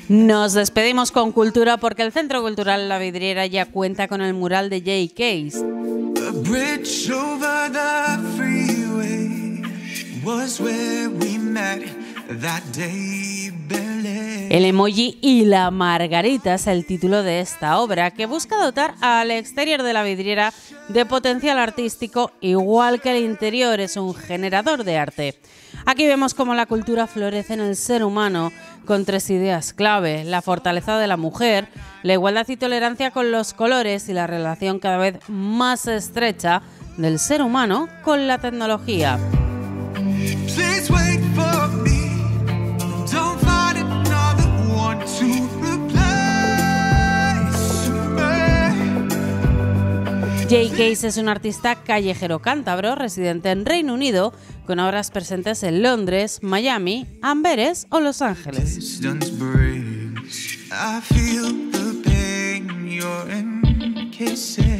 Nos despedimos con cultura porque el Centro Cultural La Vidriera ya cuenta con el mural de Jay Case. El emoji y la margarita es el título de esta obra, que busca dotar al exterior de la vidriera de potencial artístico, igual que el interior es un generador de arte. Aquí vemos cómo la cultura florece en el ser humano con 3 ideas clave: la fortaleza de la mujer, la igualdad y tolerancia con los colores y la relación cada vez más estrecha del ser humano con la tecnología. Jay Case es un artista callejero cántabro residente en Reino Unido, con obras presentes en Londres, Miami, Amberes o Los Ángeles. I feel the pain you're in kisses.